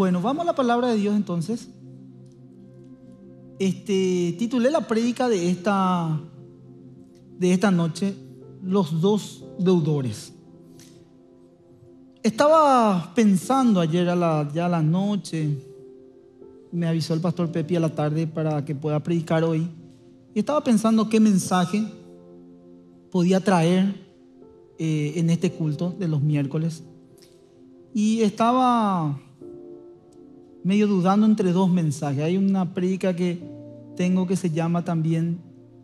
Bueno, vamos a la palabra de Dios entonces. Titulé la prédica de esta noche, Los dos deudores. Estaba pensando ayer ya a la noche, me avisó el pastor Pepi a la tarde para que pueda predicar hoy, y estaba pensando qué mensaje podía traer en este culto de los miércoles, y estaba medio dudando entre dos mensajes. Hay una prédica que tengo que se llama también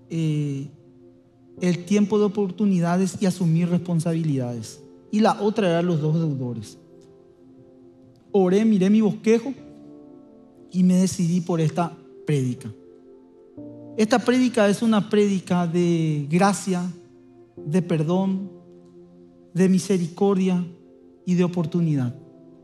el tiempo de oportunidades y asumir responsabilidades, y la otra era los dos deudores. Oré, miré mi bosquejo y me decidí por esta prédica. Esta prédica es una prédica de gracia, de perdón, de misericordia y de oportunidad.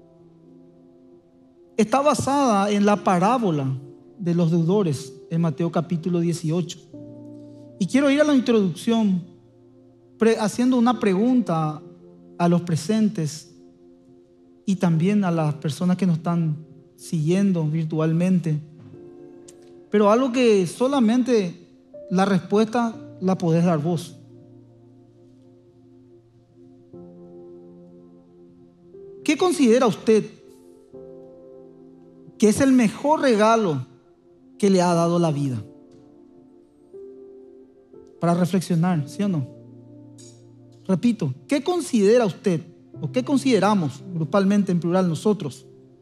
Está basada en la parábola de los deudores en Mateo capítulo 18. Y quiero ir a la introducción haciendo una pregunta a los presentes y también a las personas que nos están siguiendo virtualmente. Pero algo que solamente la respuesta la podés dar vos. ¿Qué considera usted que es el mejor regalo que le ha dado la vida? Para reflexionar, ¿sí o no? Repito, ¿qué considera usted o qué consideramos grupalmente, en plural, nosotros,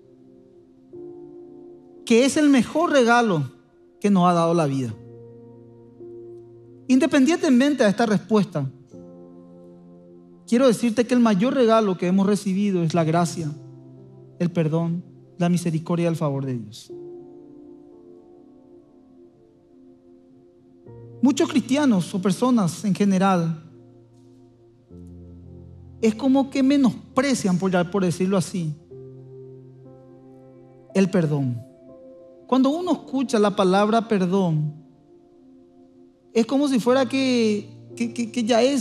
que es el mejor regalo que nos ha dado la vida? Independientemente de esta respuesta, quiero decirte que el mayor regalo que hemos recibido es la gracia, el perdón, la misericordia y el favor de Dios. Muchos cristianos o personas en general es como que menosprecian, por decirlo así, el perdón. Cuando uno escucha la palabra perdón, es como si fuera que ya es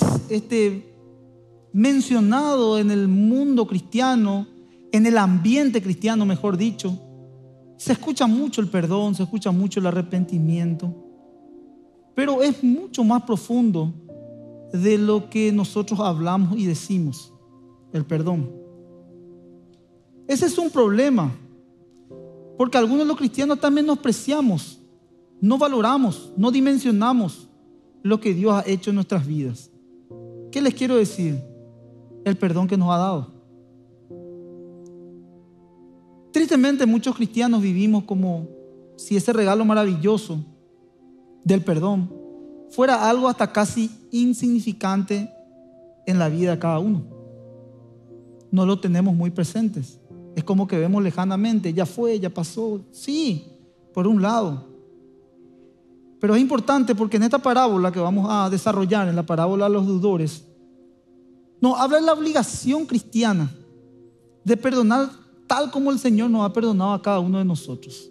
mencionado en el mundo cristiano, en el ambiente cristiano, mejor dicho. Se escucha mucho el perdón, se escucha mucho el arrepentimiento, pero es mucho más profundo de lo que nosotros hablamos y decimos, el perdón. Ese es un problema, porque algunos de los cristianos también menospreciamos, no valoramos, no dimensionamos lo que Dios ha hecho en nuestras vidas. ¿Qué les quiero decir? El perdón que nos ha dado. Tristemente, muchos cristianos vivimos como si ese regalo maravilloso del perdón fuera algo hasta casi insignificante en la vida de cada uno. No lo tenemos muy presentes. Es como que vemos lejanamente, ya fue, ya pasó. Sí, por un lado. Pero es importante porque en esta parábola que vamos a desarrollar, en la parábola de los deudores, nos habla de la obligación cristiana de perdonar tal como el Señor nos ha perdonado a cada uno de nosotros.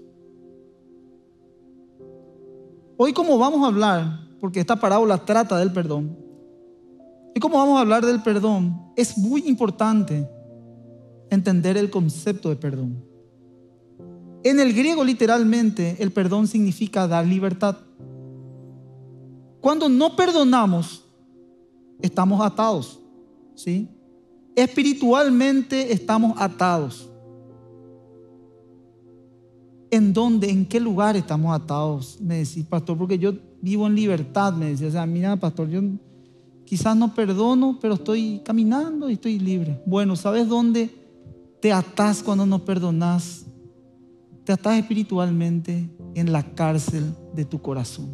Hoy, como vamos a hablar, porque esta parábola trata del perdón, y como vamos a hablar del perdón, es muy importante entender el concepto de perdón. En el griego, literalmente, el perdón significa dar libertad. Cuando no perdonamos, estamos atados, ¿sí? Espiritualmente estamos atados. ¿En dónde? ¿En qué lugar estamos atados? Me decís, pastor, porque yo vivo en libertad, me decía. O sea, mira, pastor, yo quizás no perdono, pero estoy caminando y estoy libre. Bueno, ¿sabes dónde te atás cuando no perdonas? Te atás espiritualmente en la cárcel de tu corazón.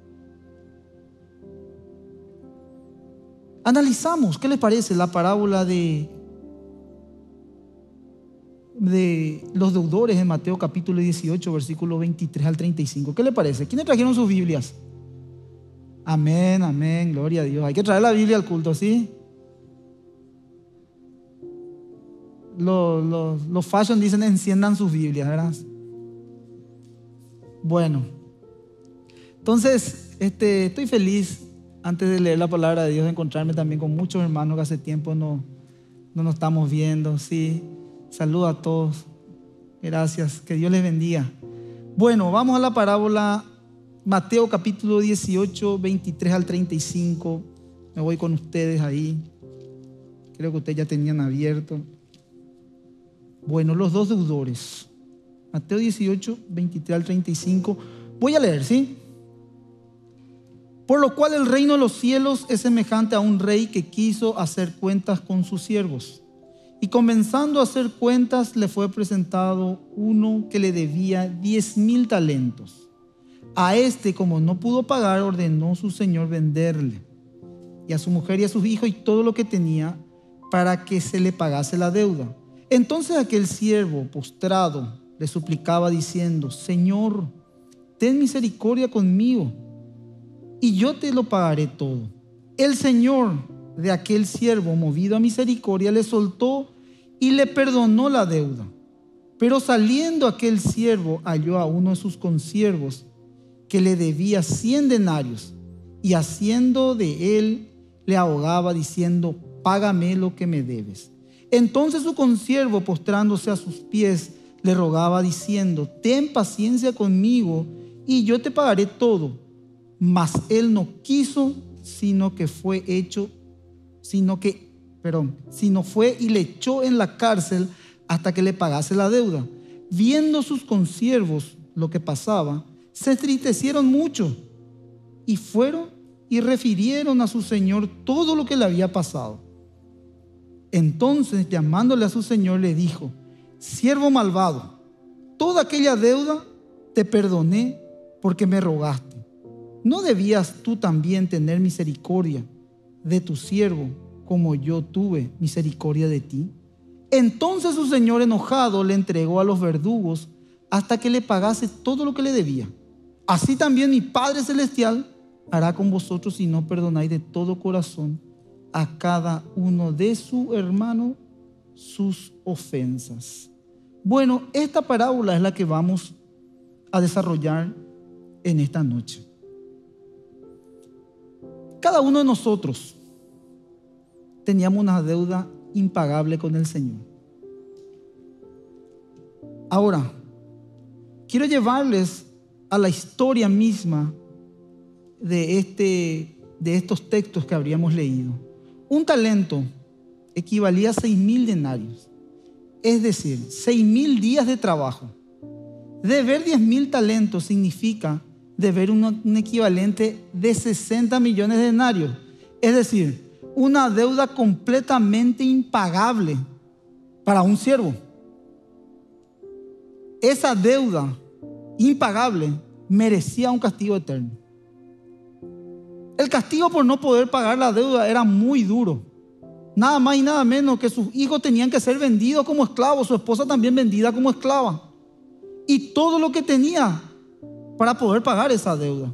Analizamos, ¿qué les parece la parábola de los deudores en Mateo capítulo 18, versículo 23 al 35? ¿Qué les parece? ¿Quiénes trajeron sus Biblias? Amén, amén, gloria a Dios. Hay que traer la Biblia al culto, ¿sí? Los fashion dicen enciendan sus Biblias, ¿verdad? Bueno, entonces estoy feliz, antes de leer la palabra de Dios, de encontrarme también con muchos hermanos que hace tiempo no nos estamos viendo, ¿sí? Saludo a todos. Gracias, que Dios les bendiga. Bueno, vamos a la parábola Mateo capítulo 18, 23 al 35. Me voy con ustedes ahí. Creo que ustedes ya tenían abierto. Bueno, los dos deudores. Mateo 18, 23 al 35. Voy a leer, ¿sí? Por lo cual el reino de los cielos es semejante a un rey que quiso hacer cuentas con sus siervos. Y comenzando a hacer cuentas, le fue presentado uno que le debía 10,000 talentos. A este, como no pudo pagar, ordenó su señor venderle, y a su mujer y a sus hijos y todo lo que tenía, para que se le pagase la deuda. Entonces aquel siervo, postrado, le suplicaba diciendo: Señor, ten misericordia conmigo, y yo te lo pagaré todo. El señor de aquel siervo, movido a misericordia, le soltó y le perdonó la deuda. Pero saliendo aquel siervo, halló a uno de sus consiervos que le debía 100 denarios, y haciendo de él, le ahogaba diciendo: págame lo que me debes. Entonces su consiervo, postrándose a sus pies, le rogaba diciendo: ten paciencia conmigo y yo te pagaré todo. Mas él no quiso, sino fue y le echó en la cárcel hasta que le pagase la deuda. Viendo sus consiervos lo que pasaba, se entristecieron mucho y fueron y refirieron a su señor todo lo que le había pasado. Entonces, llamándole a su señor, le dijo: siervo malvado, toda aquella deuda te perdoné porque me rogaste. ¿No debías tú también tener misericordia de tu siervo como yo tuve misericordia de ti? Entonces su señor, enojado, le entregó a los verdugos hasta que le pagase todo lo que le debía. Así también mi Padre Celestial hará con vosotros si no perdonáis de todo corazón a cada uno de su hermano sus ofensas. Bueno, esta parábola es la que vamos a desarrollar en esta noche. Cada uno de nosotros teníamos una deuda impagable con el Señor. Ahora, quiero llevarles a la historia misma de estos textos que habríamos leído. Un talento equivalía a 6,000 denarios, es decir, 6,000 días de trabajo. Deber 10,000 talentos significa deber un equivalente de 60 millones de denarios, es decir, una deuda completamente impagable para un siervo. Esa deuda impagable merecía un castigo eterno. El castigo por no poder pagar la deuda era muy duro. Nada más y nada menos que sus hijos tenían que ser vendidos como esclavos, su esposa también vendida como esclava, y todo lo que tenía para poder pagar esa deuda.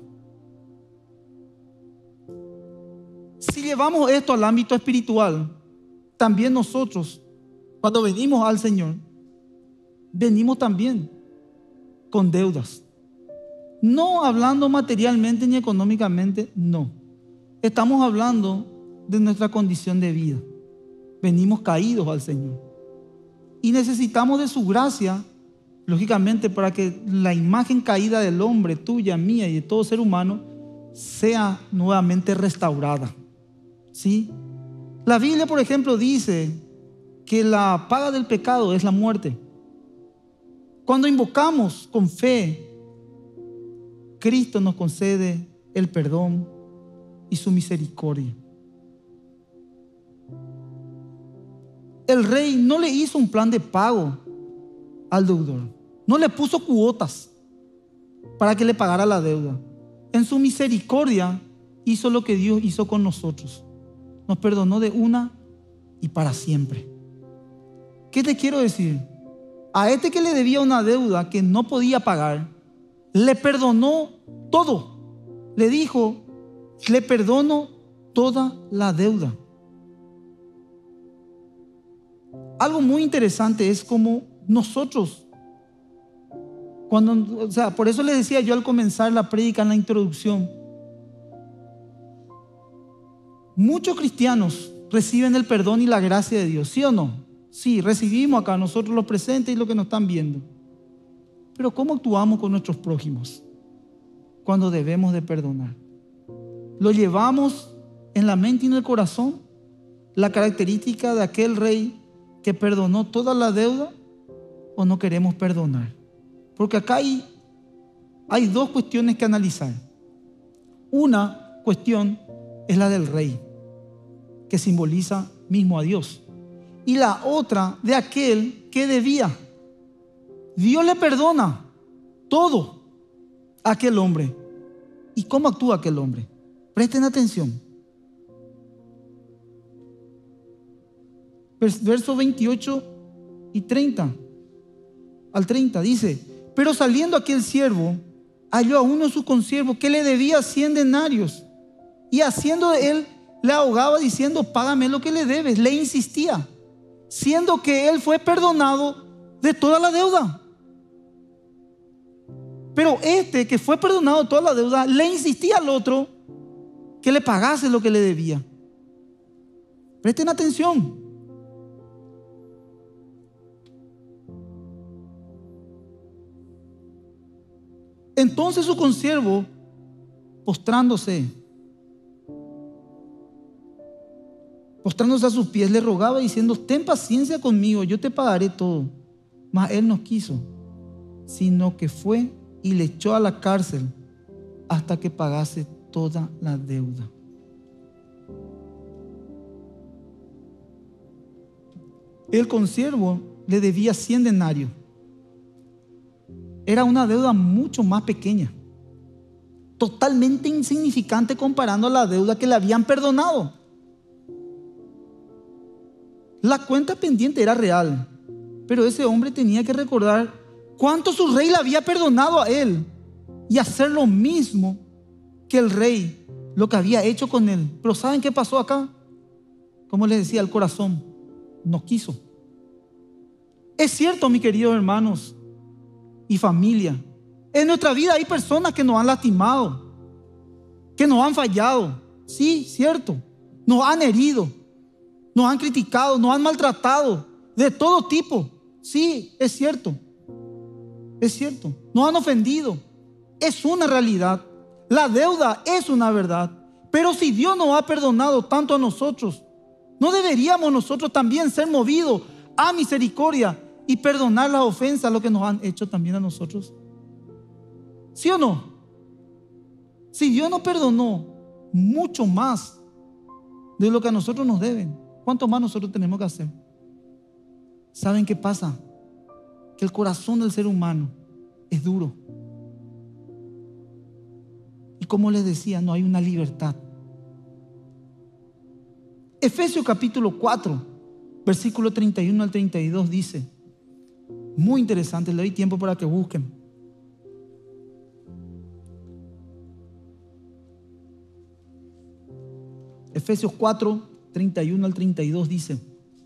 Si llevamos esto al ámbito espiritual, también nosotros, cuando venimos al Señor, venimos también con deudas. No hablando materialmente ni económicamente, no. Estamos hablando de nuestra condición de vida. Venimos caídos al Señor y necesitamos de su gracia, lógicamente, para que la imagen caída del hombre, tuya, mía y de todo ser humano, sea nuevamente restaurada. ¿Sí? La Biblia, por ejemplo, dice que la paga del pecado es la muerte. Cuando invocamos con fe, Cristo nos concede el perdón y su misericordia. El rey no le hizo un plan de pago al deudor, no le puso cuotas para que le pagara la deuda. En su misericordia hizo lo que Dios hizo con nosotros. Nos perdonó de una y para siempre. ¿Qué te quiero decir? A este que le debía una deuda que no podía pagar, le perdonó todo. Le dijo: le perdono toda la deuda. Algo muy interesante es como nosotros, por eso les decía yo al comenzar la prédica en la introducción, muchos cristianos reciben el perdón y la gracia de Dios, ¿sí o no? Sí, recibimos acá nosotros los presentes y los que nos están viendo. Pero ¿cómo actuamos con nuestros prójimos cuando debemos de perdonar? ¿Lo llevamos en la mente y en el corazón la característica de aquel rey que perdonó toda la deuda, o no queremos perdonar? Porque acá hay dos cuestiones que analizar. Una cuestión es la del rey, que simboliza mismo a Dios, y la otra de aquel que debía. Dios le perdona todo a aquel hombre. ¿Y cómo actúa aquel hombre? Presten atención. Versos 28 y 30 al 30 dice: pero saliendo aquel siervo, halló a uno de sus consiervos que le debía 100 denarios, y haciendo de él, le ahogaba diciendo: págame lo que le debes. Le insistía, siendo que él fue perdonado de toda la deuda. Pero este que fue perdonado de toda la deuda le insistía al otro que le pagase lo que le debía. Presten atención. Entonces su consiervo, postrándose a sus pies, le rogaba diciendo: ten paciencia conmigo, yo te pagaré todo. Mas él no quiso, sino que fue y le echó a la cárcel hasta que pagase toda la deuda. El consiervo le debía 100 denarios. Era una deuda mucho más pequeña, totalmente insignificante comparando a la deuda que le habían perdonado. La cuenta pendiente era real, pero ese hombre tenía que recordar cuánto su rey le había perdonado a él y hacer lo mismo que el rey, lo que había hecho con él. Pero ¿saben qué pasó acá? Como les decía, el corazón no quiso. Es cierto, mis queridos hermanos y familia, en nuestra vida hay personas que nos han lastimado, que nos han fallado. Sí, cierto. Nos han herido, nos han criticado, nos han maltratado de todo tipo. Sí, es cierto. Es cierto. Nos han ofendido. Es una realidad. La deuda es una verdad. Pero si Dios nos ha perdonado tanto a nosotros, ¿no deberíamos nosotros también ser movidos a misericordia y perdonar las ofensas, lo que nos han hecho también a nosotros? ¿Sí o no? Si Dios nos perdonó mucho más de lo que a nosotros nos deben, ¿cuánto más nosotros tenemos que hacer? ¿Saben qué pasa? Que el corazón del ser humano es duro. Y como les decía, no hay una libertad. Efesios capítulo 4, versículo 31 al 32 dice, muy interesante, le doy tiempo para que busquen. Efesios 4, 31 al 32 dice: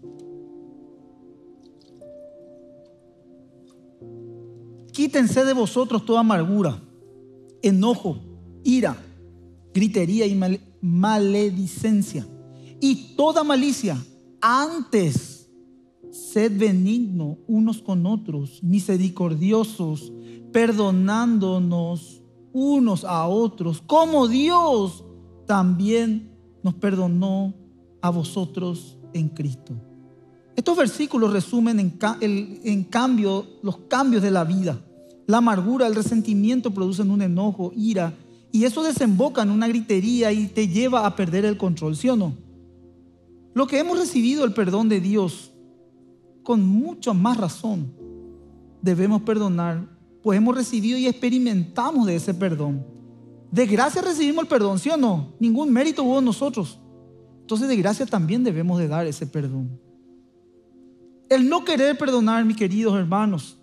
quítense de vosotros toda amargura, enojo, ira, gritería y maledicencia y toda malicia. Antes, sed benignos unos con otros, misericordiosos, perdonándonos unos a otros, como Dios también nos perdonó a vosotros en Cristo. Estos versículos resumen en cambio los cambios de la vida. La amargura, el resentimiento producen un enojo, ira, y eso desemboca en una gritería y te lleva a perder el control, ¿sí o no? Lo que hemos recibido el perdón de Dios, con mucha más razón debemos perdonar, pues hemos recibido y experimentamos de ese perdón. De gracia recibimos el perdón, ¿sí o no? Ningún mérito hubo en nosotros. Entonces de gracia también debemos de dar ese perdón. El no querer perdonar, mis queridos hermanos,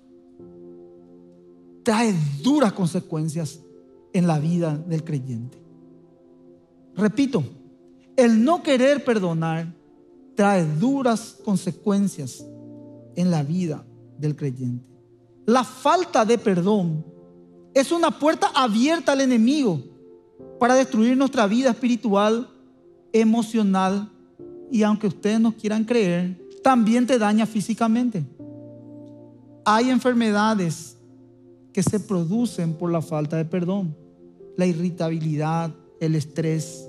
trae duras consecuencias en la vida del creyente. Repito, el no querer perdonar trae duras consecuencias en la vida del creyente. La falta de perdón es una puerta abierta al enemigo para destruir nuestra vida espiritual, emocional y, aunque ustedes no quieran creer, también te daña físicamente. Hay enfermedades que se producen por la falta de perdón. La irritabilidad, el estrés.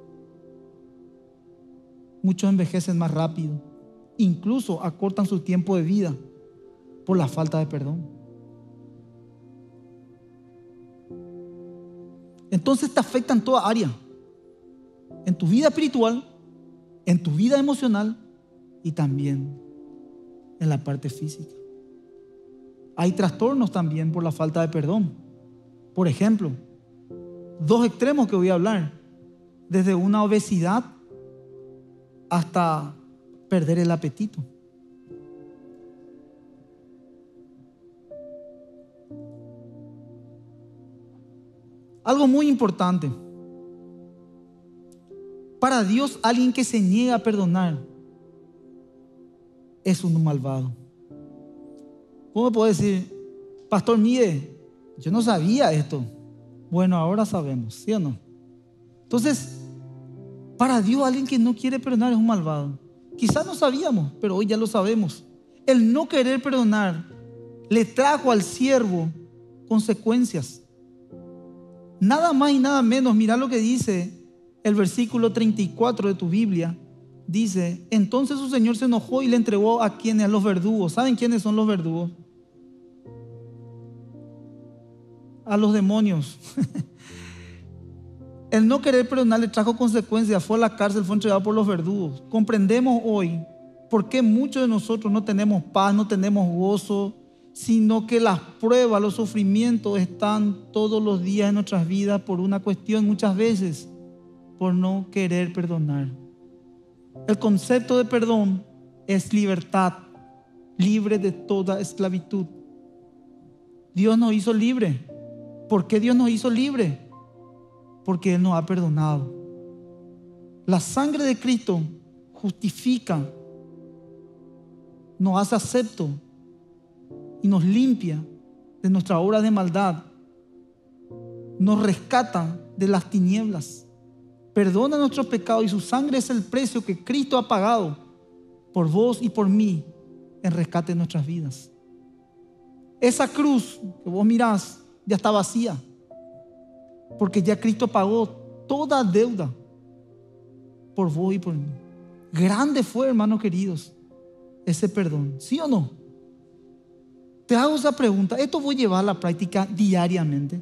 Muchos envejecen más rápido, incluso acortan su tiempo de vida por la falta de perdón. Entonces te afecta en toda área, en tu vida espiritual, en tu vida emocional y también en la parte física. Hay trastornos también por la falta de perdón. Por ejemplo, dos extremos que voy a hablar, desde una obesidad hasta perder el apetito. Algo muy importante. Para Dios, alguien que se niega a perdonar es un malvado. ¿Cómo puedo decir, pastor, mire, yo no sabía esto? Bueno, ahora sabemos, ¿sí o no? Entonces, para Dios, alguien que no quiere perdonar es un malvado. Quizás no sabíamos, pero hoy ya lo sabemos. El no querer perdonar le trajo al siervo consecuencias. Nada más y nada menos, mira lo que dice el versículo 34 de tu Biblia. Dice, entonces su señor se enojó y le entregó a quienes, a los verdugos. ¿Saben quiénes son los verdugos? A los demonios. El no querer perdonar le trajo consecuencias, fue a la cárcel, fue entregado por los verdugos. Comprendemos hoy por qué muchos de nosotros no tenemos paz, no tenemos gozo, sino que las pruebas, los sufrimientos están todos los días en nuestras vidas por una cuestión, muchas veces, por no querer perdonar. El concepto de perdón es libertad, libre de toda esclavitud. Dios nos hizo libre. ¿Por qué Dios nos hizo libre? Porque Él nos ha perdonado. La sangre de Cristo justifica, nos hace acepto y nos limpia de nuestra obra de maldad. Nos rescata de las tinieblas. Perdona nuestros pecados y su sangre es el precio que Cristo ha pagado por vos y por mí en rescate de nuestras vidas. Esa cruz que vos mirás ya está vacía, porque ya Cristo pagó toda deuda por vos y por mí. Grande fue, hermanos queridos, ese perdón, ¿sí o no? Te hago esa pregunta. ¿Esto voy a llevar a la práctica diariamente?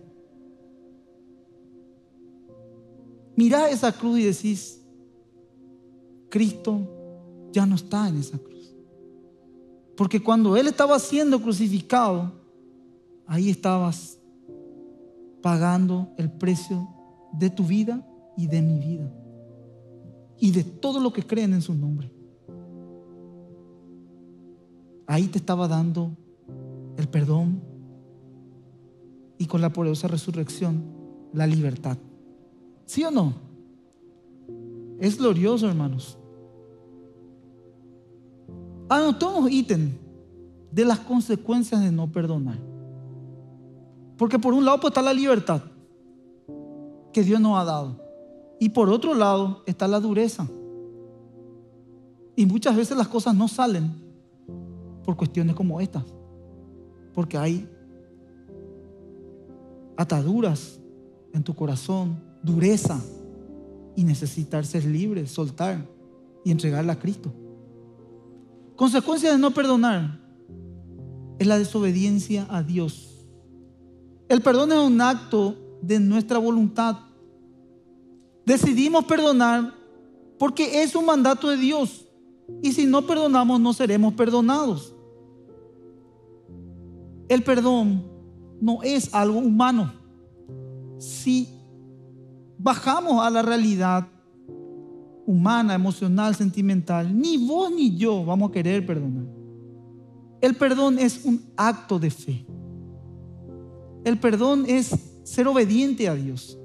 Mirá esa cruz y decís, Cristo ya no está en esa cruz. Porque cuando Él estaba siendo crucificado, ahí estabas pagando el precio de tu vida y de mi vida y de todo lo que creen en su nombre. Ahí te estaba dando el perdón y con la poderosa resurrección la libertad. ¿Sí o no? Es glorioso, hermanos. Anotamos ítem de las consecuencias de no perdonar. Porque por un lado pues está la libertad que Dios nos ha dado, y por otro lado está la dureza. Y muchas veces las cosas no salen por cuestiones como estas, porque hay ataduras en tu corazón, dureza, y necesitar ser libre, soltar y entregarla a Cristo. Consecuencia de no perdonar es la desobediencia a Dios. El perdón es un acto de nuestra voluntad. Decidimos perdonar porque es un mandato de Dios, y si no perdonamos no seremos perdonados. El perdón no es algo humano. Si bajamos a la realidad humana, emocional, sentimental, ni vos ni yo vamos a querer perdonar. El perdón es un acto de fe. El perdón es ser obediente a Dios.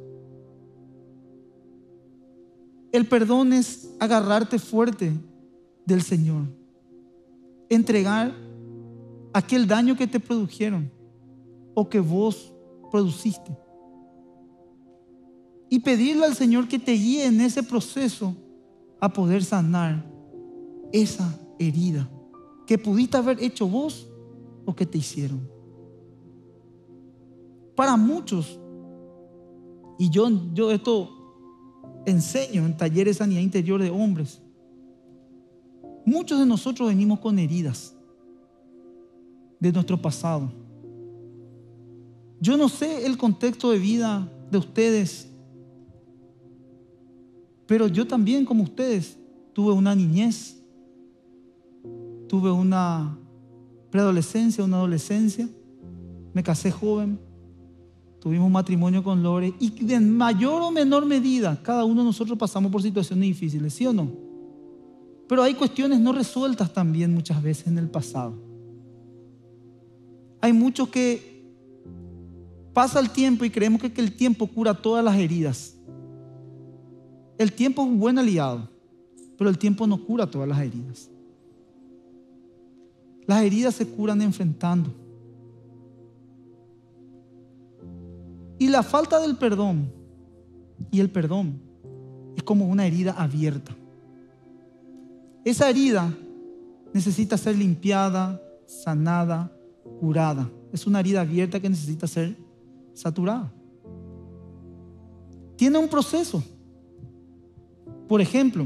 El perdón es agarrarte fuerte del Señor, entregar aquel daño que te produjeron o que vos produciste, y pedirle al Señor que te guíe en ese proceso a poder sanar esa herida que pudiste haber hecho vos o que te hicieron. Para muchos, y yo esto enseño en talleres de sanidad interior de hombres, muchos de nosotros venimos con heridas de nuestro pasado. Yo no sé el contexto de vida de ustedes, pero yo también, como ustedes, tuve una niñez, tuve una preadolescencia, una adolescencia, me casé joven, tuvimos un matrimonio con Lore, y en mayor o menor medida cada uno de nosotros pasamos por situaciones difíciles, ¿sí o no? Pero hay cuestiones no resueltas también muchas veces en el pasado. Hay muchos que pasa el tiempo y creemos que el tiempo cura todas las heridas. El tiempo es un buen aliado, pero el tiempo no cura todas las heridas. Las heridas se curan enfrentando. Y la falta del perdón y el perdón es como una herida abierta. Esa herida necesita ser limpiada, sanada, curada. Es una herida abierta que necesita ser saturada. Tiene un proceso. Por ejemplo,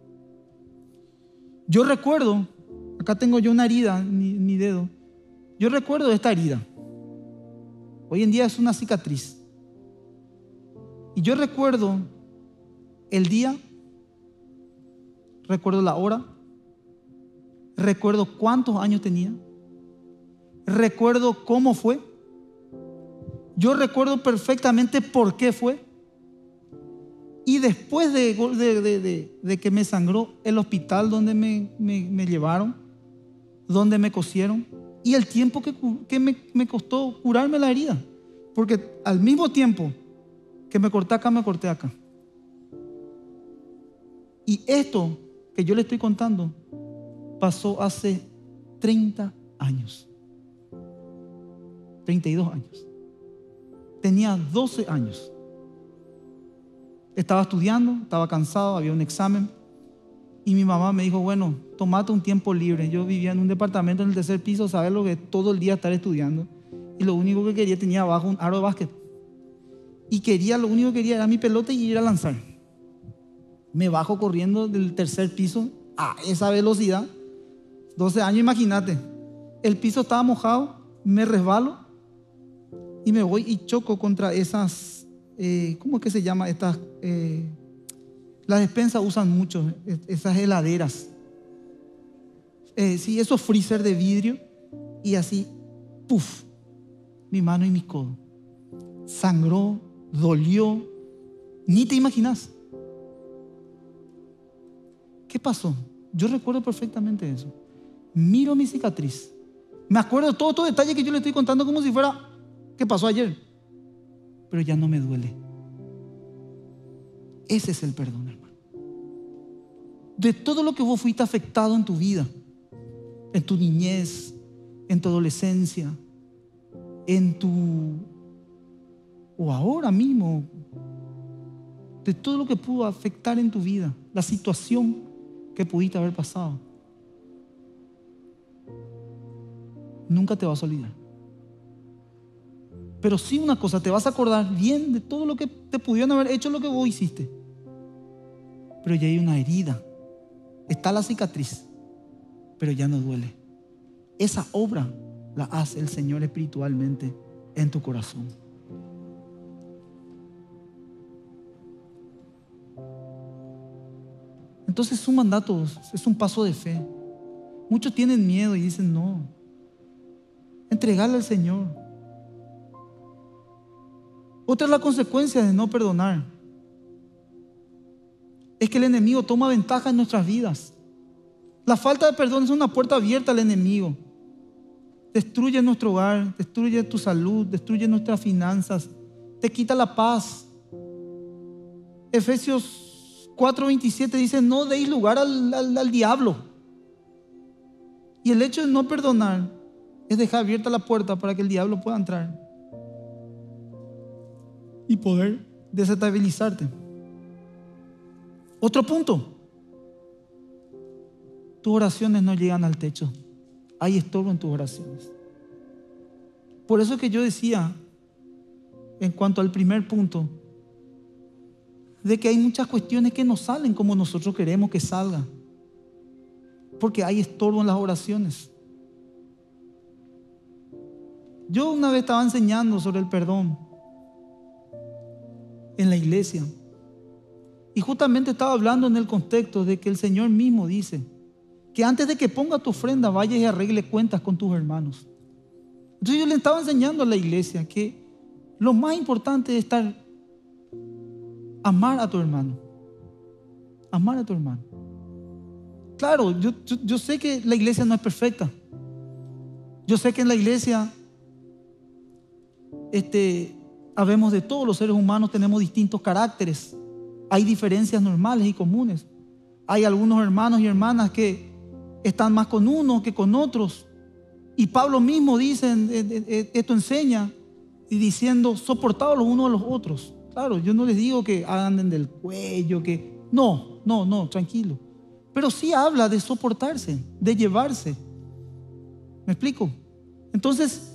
yo recuerdo, acá tengo yo una herida en mi dedo. Yo recuerdo esta herida. Hoy en día es una cicatriz. Y yo recuerdo el día, recuerdo la hora, recuerdo cuántos años tenía, recuerdo cómo fue. Yo recuerdo perfectamente por qué fue. Y después de que me sangró, el hospital donde me llevaron, donde me cosieron, y el tiempo que me costó curarme la herida. Porque al mismo tiempo que me corté acá. Y esto que yo le estoy contando pasó hace 30 años. 32 años. Tenía 12 años. Estaba estudiando, estaba cansado, había un examen. Y mi mamá me dijo, bueno, tomate un tiempo libre. Yo vivía en un departamento en el tercer piso, ¿sabes lo que es todo el día estar estudiando? Y lo único que quería, tenía abajo un aro de básquet. Y lo único que quería era mi pelota y ir a lanzar. Me bajo corriendo del tercer piso a esa velocidad. 12 años, imagínate. El piso estaba mojado, me resbalo y me voy y choco contra esas, ¿cómo es que se llama? Estas, las despensas usan mucho, esas heladeras. Sí, esos freezer de vidrio. Y así, ¡puf! Mi mano y mi codo. Sangró, dolió, ni te imaginas. ¿Qué pasó? Yo recuerdo perfectamente eso. Miro mi cicatriz. Me acuerdo de todos estos detalles que yo le estoy contando como si fuera que pasó ayer. Pero ya no me duele. Ese es el perdón, hermano. De todo lo que vos fuiste afectado en tu vida, en tu niñez, en tu adolescencia, o ahora mismo, de todo lo que pudo afectar en tu vida, la situación que pudiste haber pasado, nunca te vas a olvidar. Pero sí una cosa, te vas a acordar bien de todo lo que te pudieron haber hecho, lo que vos hiciste. Pero ya hay una herida, está la cicatriz, pero ya no duele. Esa obra la hace el Señor espiritualmente en tu corazón. Entonces es un mandato, es un paso de fe. Muchos tienen miedo y dicen no. Entregarle al Señor. Otra es la consecuencia de no perdonar. Es que el enemigo toma ventaja en nuestras vidas. La falta de perdón es una puerta abierta al enemigo. Destruye nuestro hogar, destruye tu salud, destruye nuestras finanzas, te quita la paz. Efesios 4:27 dice, no deis lugar al diablo. Y el hecho de no perdonar es dejar abierta la puerta para que el diablo pueda entrar y poder desestabilizarte. Otro punto. Tus oraciones no llegan al techo. Hay estorbo en tus oraciones. Por eso es que yo decía en cuanto al primer punto, de que hay muchas cuestiones que no salen como nosotros queremos que salgan, porque hay estorbo en las oraciones. Yo una vez estaba enseñando sobre el perdón en la iglesia, y justamente estaba hablando en el contexto de que el Señor mismo dice que antes de que ponga tu ofrenda, vayas y arregle cuentas con tus hermanos. Entonces yo le estaba enseñando a la iglesia que lo más importante es amar a tu hermano. Amar a tu hermano. Claro, yo sé que la iglesia no es perfecta. Yo sé que en la iglesia habemos de todos los seres humanos, tenemos distintos caracteres. Hay diferencias normales y comunes. Hay algunos hermanos y hermanas que están más con unos que con otros. Y Pablo mismo dice, esto enseña, y diciendo, soportados los unos a los otros. Claro, yo no les digo que anden del cuello, que no, tranquilo. Pero sí habla de soportarse, de llevarse. ¿Me explico? Entonces,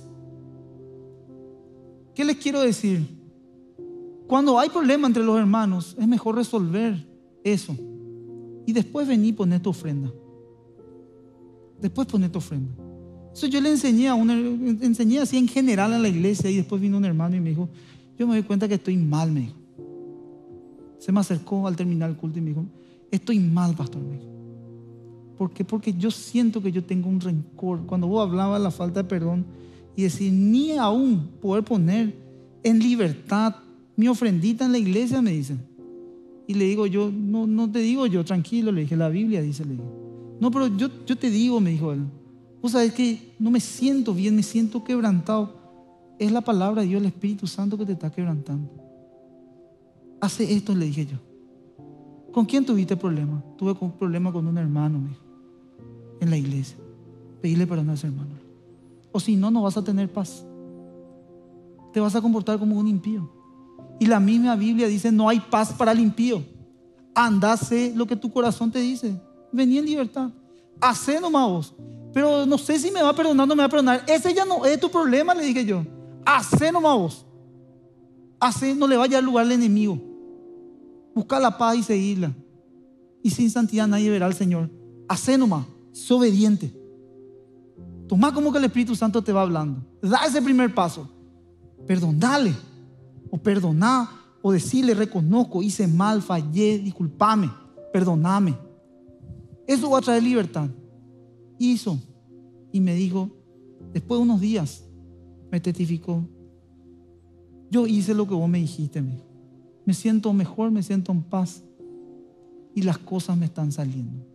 ¿qué les quiero decir? Cuando hay problema entre los hermanos, es mejor resolver eso. Y después vení y poner tu ofrenda. Después poner tu ofrenda. Eso yo le enseñé así en general a la iglesia, y después vino un hermano y me dijo, yo me doy cuenta que estoy mal, me dijo. Se me acercó al terminar el culto y me dijo, estoy mal, pastor, me dijo. ¿Por qué? Porque yo siento que yo tengo un rencor. Cuando vos hablabas de la falta de perdón y decir, ni aún poder poner en libertad mi ofrendita en la iglesia, me dicen. Y le digo yo, no te digo yo, tranquilo, le dije, la Biblia dice, le dije. No, pero yo te digo, me dijo él. Vos sabés que no me siento bien, me siento quebrantado. Es la palabra de Dios, el Espíritu Santo que te está quebrantando. Hace esto, le dije yo. ¿Con quién tuviste problema? Tuve un problema con un hermano, me dijo, en la iglesia. Pedirle perdón a ese hermano. O si no, no vas a tener paz. Te vas a comportar como un impío. Y la misma Biblia dice, no hay paz para el impío. Anda, sé lo que tu corazón te dice. Vení en libertad. Hacé nomás vos. Pero no sé si me va a perdonar o no me va a perdonar. Ese ya no es tu problema, le dije yo. Hacé nomás vos. Hacé, no le vaya al lugar al enemigo. Busca la paz y seguirla. Y sin santidad nadie verá al Señor. Hacé nomás. Sé obediente. Tomá como que el Espíritu Santo te va hablando. Da ese primer paso. Perdonale. O perdoná. O decirle, reconozco, hice mal, fallé, discúlpame, perdoname. Eso va a traer libertad. Hizo. Y me dijo, después de unos días, me testificó. Yo hice lo que vos me dijiste, me dijo. Me siento mejor, me siento en paz. Y las cosas me están saliendo.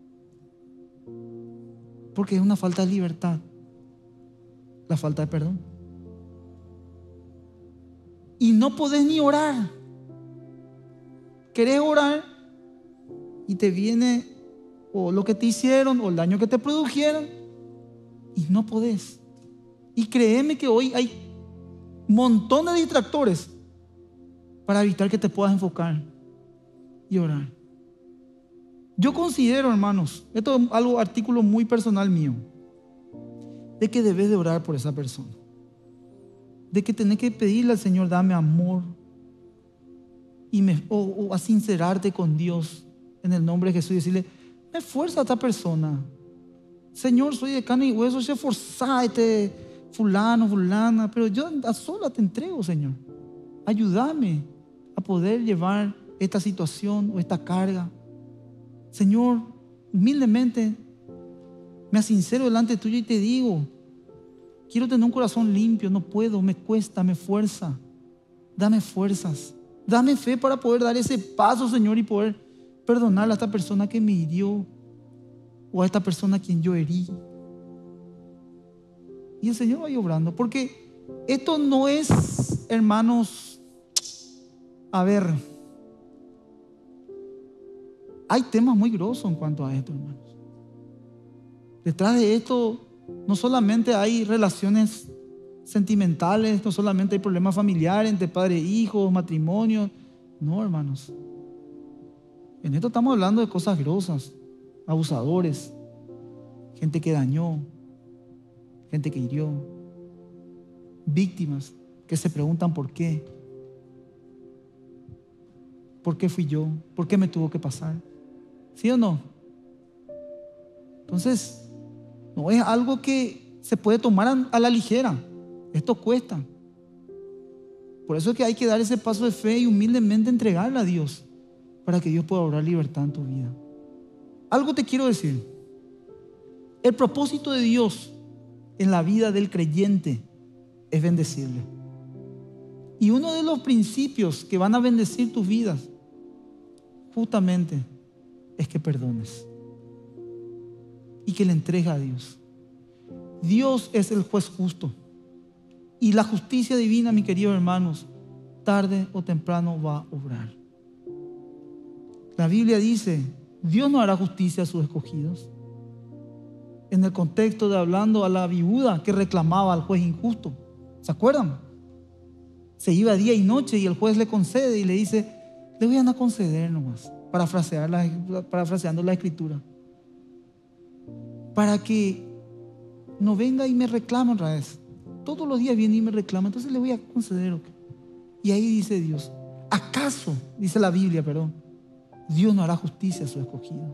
Porque es una falta de libertad. La falta de perdón. Y no podés ni orar. Querés orar y te viene o lo que te hicieron o el daño que te produjeron y no podés. Y créeme que hoy hay montones de distractores para evitar que te puedas enfocar y orar. Yo considero, hermanos, esto es algo, artículo muy personal mío, de que debes de orar por esa persona, de que tenés que pedirle al Señor, dame amor o a sincerarte con Dios en el nombre de Jesús y decirle, me esfuerza a esta persona, Señor, soy de carne y hueso, se esforza a este fulano, fulana, pero yo a sola te entrego, Señor. Ayúdame a poder llevar esta situación o esta carga. Señor, humildemente me asincero delante tuyo y te digo, quiero tener un corazón limpio, no puedo, me cuesta, me fuerza. Dame fuerzas, dame fe para poder dar ese paso, Señor, y poder perdonarle a esta persona que me hirió o a esta persona a quien yo herí. Y el Señor va obrando, porque esto no es, hermanos, a ver, hay temas muy grosos en cuanto a esto, hermanos. Detrás de esto no solamente hay relaciones sentimentales, no solamente hay problemas familiares entre padre e hijo, matrimonio. No, hermanos. En esto estamos hablando de cosas grosas, abusadores, gente que dañó, gente que hirió, víctimas que se preguntan por qué. ¿Por qué fui yo? ¿Por qué me tuvo que pasar? ¿Sí o no? Entonces, no es algo que se puede tomar a la ligera. Esto cuesta. Por eso es que hay que dar ese paso de fe y humildemente entregarle a Dios para que Dios pueda obrar libertad en tu vida. Algo te quiero decir. El propósito de Dios en la vida del creyente es bendecirle. Y uno de los principios que van a bendecir tus vidas justamente es que perdones y que le entregues a Dios. Dios es el juez justo. Y la justicia divina, mis queridos hermanos, tarde o temprano va a obrar. La Biblia dice, Dios no hará justicia a sus escogidos. En el contexto de hablando a la viuda que reclamaba al juez injusto. ¿Se acuerdan? Se iba día y noche y el juez le concede y le dice, le voy a conceder nomás, parafraseando la escritura, para que no venga y me reclame otra vez. Todos los días viene y me reclama, entonces le voy a conceder. Y ahí dice Dios, ¿acaso, dice la Biblia, Dios no hará justicia a sus escogidos?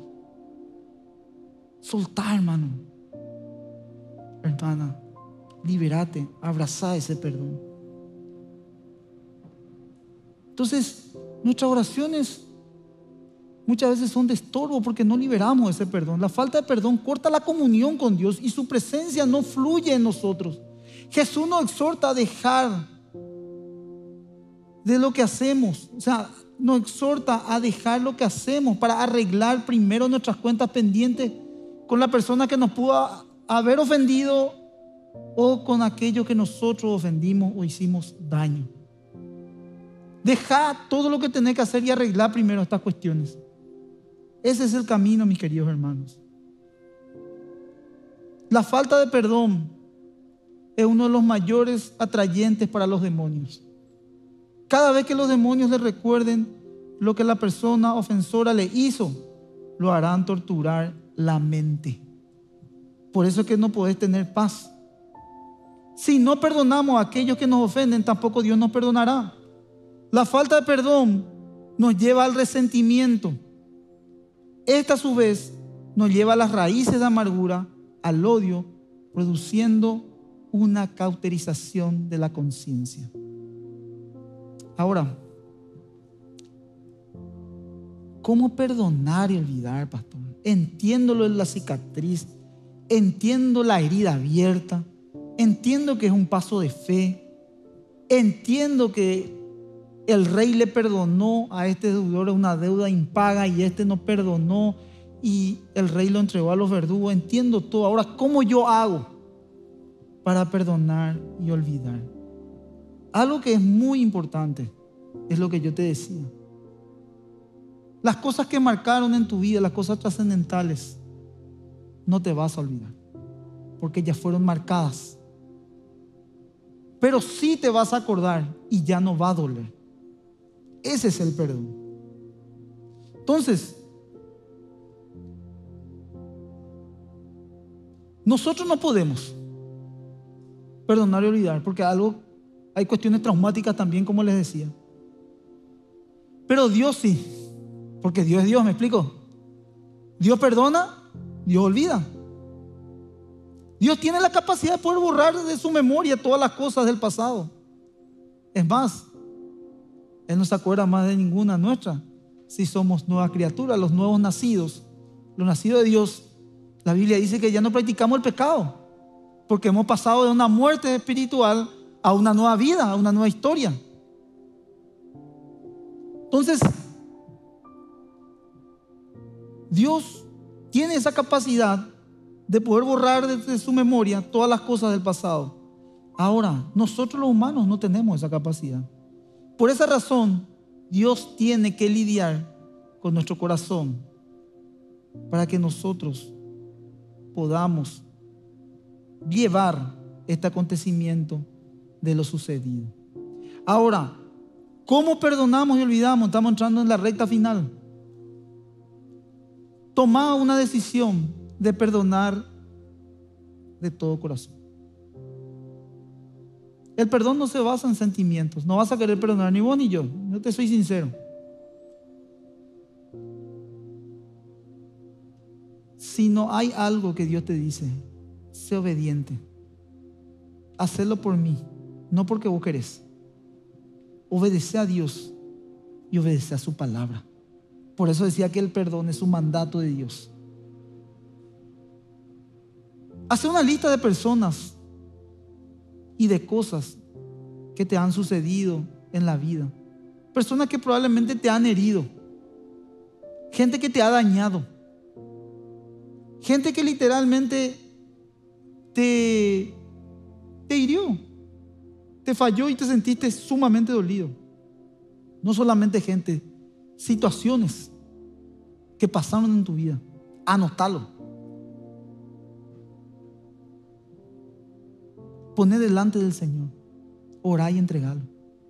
Soltar, hermano, hermana, liberate, abrazá ese perdón. Entonces, nuestras oraciones muchas veces son de estorbo porque no liberamos ese perdón. La falta de perdón corta la comunión con Dios y su presencia no fluye en nosotros. Jesús nos exhorta a dejar de lo que hacemos, o sea, nos exhorta a dejar lo que hacemos para arreglar primero nuestras cuentas pendientes con la persona que nos pudo haber ofendido o con aquello que nosotros ofendimos o hicimos daño. Deja todo lo que tenés que hacer y arreglar primero estas cuestiones. Ese es el camino, mis queridos hermanos. La falta de perdón es uno de los mayores atrayentes para los demonios. Cada vez que los demonios le recuerden lo que la persona ofensora le hizo, lo harán torturar la mente. Por eso es que no podés tener paz. Si no perdonamos a aquellos que nos ofenden, tampoco Dios nos perdonará. La falta de perdón nos lleva al resentimiento. Esta a su vez nos lleva a las raíces de amargura, al odio, produciendo una cauterización de la conciencia. Ahora, ¿cómo perdonar y olvidar, pastor? Entiendo lo de la cicatriz, entiendo la herida abierta, entiendo que es un paso de fe, entiendo que el rey le perdonó a este deudor una deuda impaga y este no perdonó y el rey lo entregó a los verdugos. Entiendo todo. Ahora, ¿cómo yo hago para perdonar y olvidar? Algo que es muy importante es lo que yo te decía. Las cosas que marcaron en tu vida, las cosas trascendentales, no te vas a olvidar porque ya fueron marcadas. Pero sí te vas a acordar y ya no va a doler. Ese es el perdón. Entonces, nosotros no podemos perdonar y olvidar porque hay cuestiones traumáticas también, como les decía. Pero Dios sí, porque Dios es Dios, ¿me explico? Dios perdona, Dios olvida. Dios tiene la capacidad de poder borrar de su memoria todas las cosas del pasado. Es más, Él no se acuerda más de ninguna nuestra si somos nuevas criaturas, los nuevos nacidos, los nacidos de Dios. La Biblia dice que ya no practicamos el pecado porque hemos pasado de una muerte espiritual a una nueva vida, a una nueva historia. Entonces, Dios tiene esa capacidad de poder borrar de su memoria todas las cosas del pasado. Ahora, nosotros los humanos no tenemos esa capacidad. Por esa razón, Dios tiene que lidiar con nuestro corazón para que nosotros podamos llevar este acontecimiento de lo sucedido. Ahora, ¿cómo perdonamos y olvidamos? Estamos entrando en la recta final. Toma una decisión de perdonar de todo corazón. El perdón no se basa en sentimientos. No vas a querer perdonar ni vos ni yo. Yo te soy sincero. Si no hay algo que Dios te dice, sé obediente. Hacelo por mí, no porque vos querés. Obedece a Dios y obedece a su palabra. Por eso decía que el perdón es un mandato de Dios. Hace una lista de personas y de cosas que te han sucedido en la vida. Personas que probablemente te han herido. Gente que te ha dañado. Gente que literalmente te hirió. Te falló y te sentiste sumamente dolido. No solamente gente, situaciones que pasaron en tu vida. Anótalo. Poné delante del Señor. Orá y entregalo.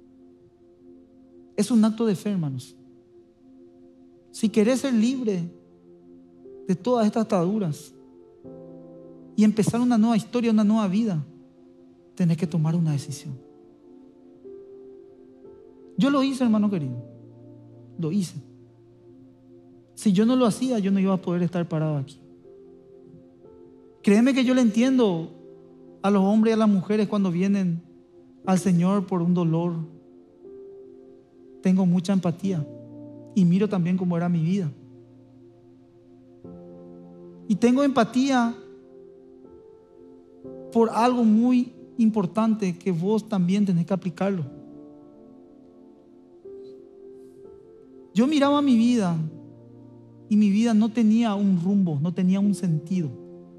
Es un acto de fe, hermanos. Si querés ser libre de todas estas ataduras y empezar una nueva historia, una nueva vida, tenés que tomar una decisión. Yo lo hice, hermano querido. Lo hice. Si yo no lo hacía, yo no iba a poder estar parado aquí. Créeme que yo le entiendo a los hombres y a las mujeres cuando vienen al Señor por un dolor. Tengo mucha empatía y miro también cómo era mi vida. Y tengo empatía por algo muy importante que vos también tenés que aplicarlo. Yo miraba mi vida y mi vida no tenía un rumbo, no tenía un sentido.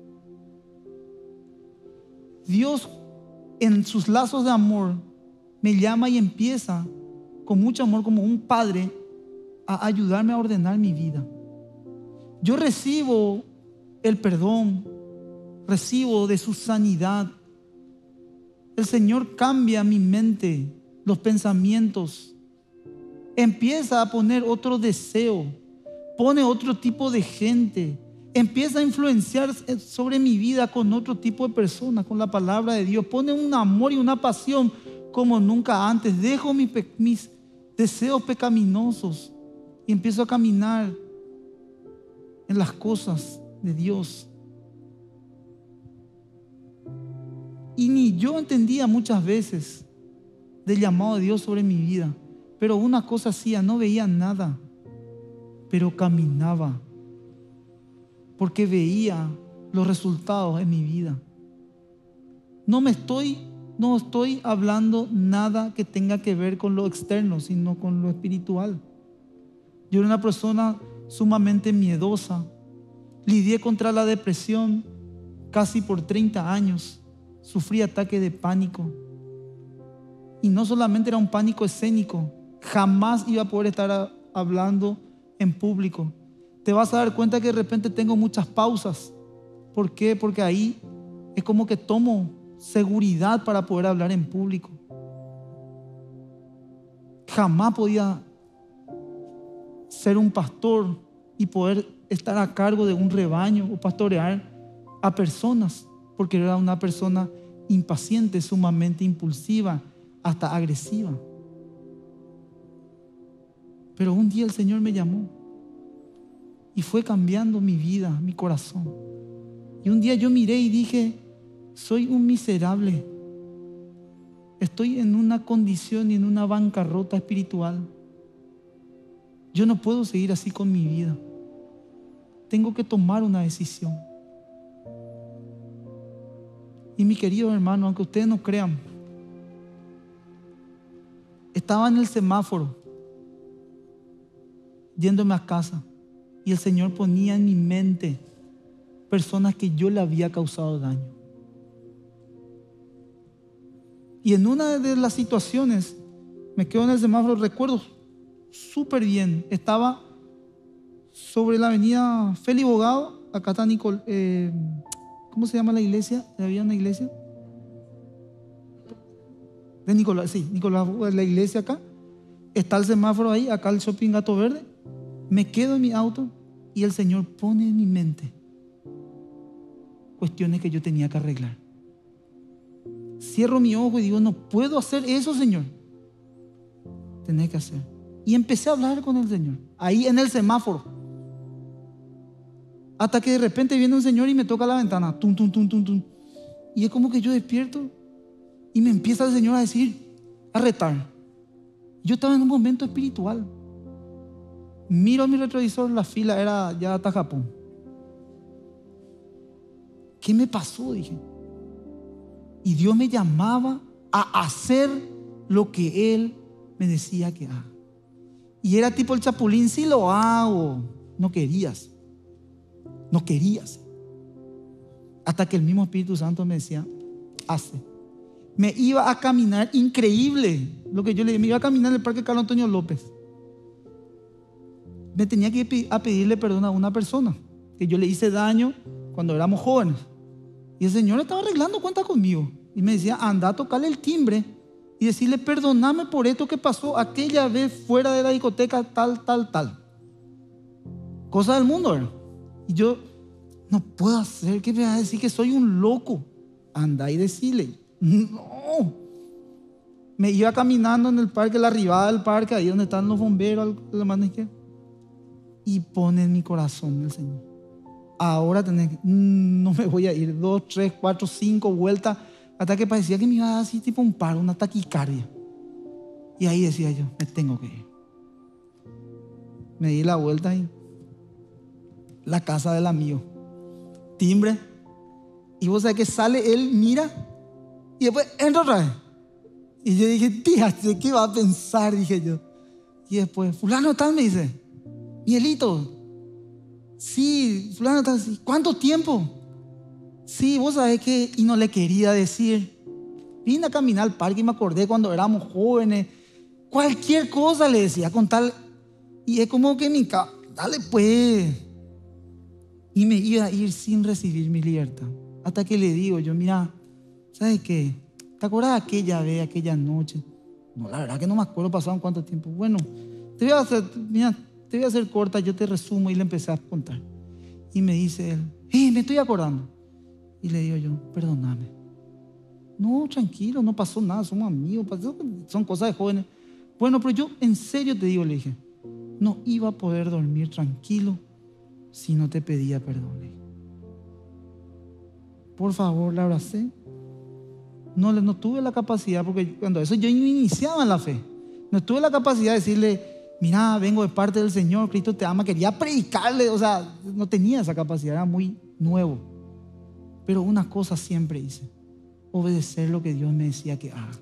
Dios, en sus lazos de amor, me llama y empieza con mucho amor, como un padre, a ayudarme a ordenar mi vida. Yo recibo el perdón, recibo de su sanidad. El Señor cambia mi mente, los pensamientos. Empieza a poner otro deseo, pone otro tipo de gente, empieza a influenciar sobre mi vida con otro tipo de personas, con la palabra de Dios. Pone un amor y una pasión como nunca antes. Dejo mis deseos pecaminosos y empiezo a caminar en las cosas de Dios. Y ni yo entendía muchas veces del llamado de Dios sobre mi vida, pero una cosa hacía, no veía nada, pero caminaba, porque veía los resultados en mi vida. No estoy hablando nada que tenga que ver con lo externo, sino con lo espiritual. Yo era una persona sumamente miedosa. Lidié contra la depresión casi por 30 años. Sufrí ataques de pánico. Y no solamente era un pánico escénico. Jamás iba a poder estar hablando en público. Te vas a dar cuenta que de repente tengo muchas pausas. ¿Por qué? Porque ahí es como que tomo seguridad para poder hablar en público. Jamás podía ser un pastor y poder estar a cargo de un rebaño o pastorear a personas, porque era una persona impaciente, sumamente impulsiva, hasta agresiva. Pero un día el Señor me llamó y fue cambiando mi vida, mi corazón. Y un día yo miré y dije: soy un miserable. Estoy en una condición y en una bancarrota espiritual. Yo no puedo seguir así con mi vida. Tengo que tomar una decisión. Y mi querido hermano, aunque ustedes no crean, estaba en el semáforo yéndome a casa y el Señor ponía en mi mente personas que yo le había causado daño. Y en una de las situaciones me quedo en el semáforo, recuerdo súper bien, estaba sobre la avenida Félix Bogado. Acá está ¿cómo se llama la iglesia? ¿Había una iglesia? De Nicolás, sí, Nicolás, la iglesia acá. Está el semáforo ahí, acá el shopping Gato Verde. Me quedo en mi auto y el Señor pone en mi mente cuestiones que yo tenía que arreglar. Cierro mi ojo y digo, no puedo hacer eso, Señor. Tenés que hacer. Y empecé a hablar con el Señor, ahí en el semáforo. Hasta que de repente viene un señor y me toca la ventana. Tum, tum, tum, tum, tum. Y es como que yo despierto y me empieza el Señor a decir, a retar. Yo estaba en un momento espiritual. Miro a mi retrovisor, la fila era ya hasta Japón. ¿Qué me pasó? Dije. Y Dios me llamaba a hacer lo que Él me decía que haga. Y era tipo el chapulín, sí lo hago. No querías. No querías. Hasta que el mismo Espíritu Santo me decía, hace. Me iba a caminar, increíble lo que yo le dije, me iba a caminar en el Parque Carlos Antonio López. Me tenía que ir a pedirle perdón a una persona que yo le hice daño cuando éramos jóvenes. Y el Señor estaba arreglando cuentas conmigo. Y me decía, anda a tocarle el timbre y decirle, perdóname por esto que pasó aquella vez fuera de la discoteca, tal, tal, tal. Cosa del mundo, ¿verdad? Y yo, no puedo hacer, ¿qué me va a decir? Que soy un loco. Anda y decirle, no. Me iba caminando en el parque, la arribada del parque, ahí donde están los bomberos, a la mano izquierda. Y pone en mi corazón el Señor. Ahora no me voy a ir 2, 3, 4, 5 vueltas hasta que parecía que me iba a dar así tipo un paro, una taquicardia. Y ahí decía yo, me tengo que ir. Me di la vuelta y la casa del amigo. Timbre. Y vos sabés que sale él, mira, y después entra otra vez. Y yo dije, tía, ¿qué va a pensar? Dije yo. Y después, fulano tal, me dice, Miguelito. Sí, fulano tal, sí. ¿Cuánto tiempo? Sí, vos sabés que, y no le quería decir. Vine a caminar al parque y me acordé cuando éramos jóvenes. Cualquier cosa le decía con tal. Y es como que mi casa, dale pues. Y me iba a ir sin recibir mi libertad. Hasta que le digo yo, mira, ¿sabes qué? ¿Te acuerdas aquella vez, aquella noche? No, la verdad que no me acuerdo, pasaron cuánto tiempo. Bueno, te voy a hacer corta, yo te resumo. Y le empecé a contar. Y me dice él, me estoy acordando. Y le digo yo, perdóname. No, tranquilo, no pasó nada, somos amigos, son cosas de jóvenes. Bueno, pero yo en serio te digo, le dije, no iba a poder dormir tranquilo si no te pedía perdón. Por favor, la abracé. No tuve la capacidad, porque cuando eso yo iniciaba en la fe. No tuve la capacidad de decirle, mira, vengo de parte del Señor, Cristo te ama. Quería predicarle, o sea, no tenía esa capacidad, era muy nuevo. Pero una cosa siempre hice, obedecer lo que Dios me decía que haga.